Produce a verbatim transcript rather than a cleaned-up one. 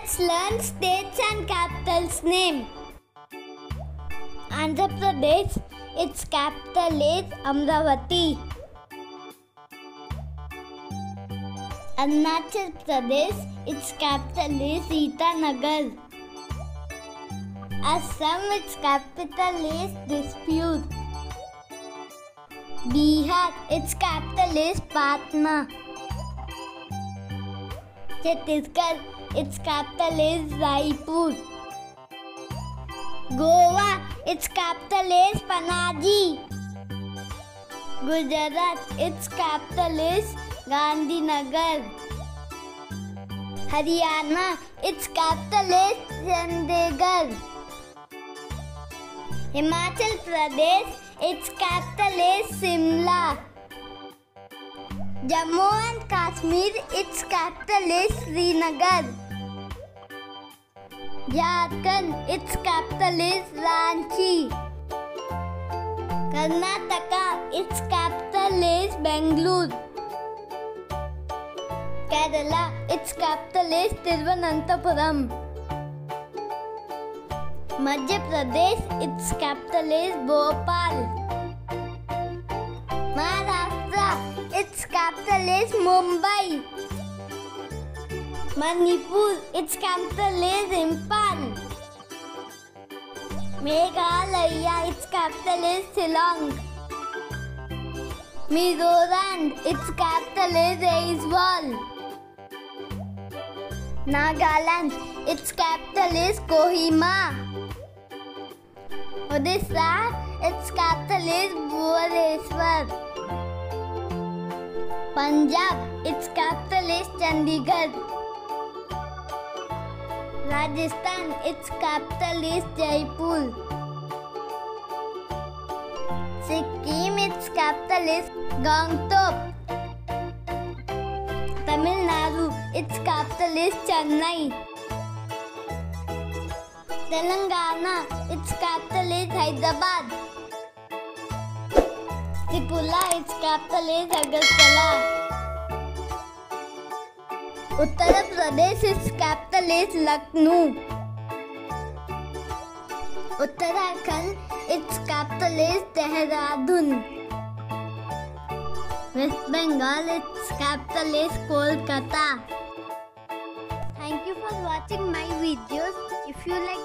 Let's learn states and capitals name. Andhra Pradesh, its capital is Amravati. Arunachal Pradesh, its capital is Itanagar. Assam, its capital is Dispur. Bihar, its capital is Patna. Chhattisgarh, its capital is Raipur. Goa, its capital is Panaji. Gujarat, its capital is Gandhinagar. Haryana, its capital is Chandigarh. Himachal Pradesh, its capital is Shimla. Jammu and Kashmir, its capital is Srinagar. Jharkhand, its capital is Ranchi. Karnataka, its capital is Bangalore. Kerala, its capital is Thiruvananthapuram. Madhya Pradesh, its capital is Bhopal. Maharashtra, its capital is Mumbai. Manipur, its capital is Imphal. Meghalaya, its capital is Shillong. Mizoram, its capital is Aizawl. Nagaland, its capital is Kohima. Odisha, its capital is Bhubaneswar. Punjab, its capital is Chandigarh. Rajasthan, its capital is Jaipur. Sikkim, its capital is Gangtok. Tamil Nadu, its capital is Chennai. Telangana, its capital is Hyderabad. Tripura, its capital is Agartala. Uttar Pradesh, its capital is Lucknow. Uttarakhand, its capital is Dehradun. West Bengal, its capital is Kolkata. Thank you for watching my videos. If you like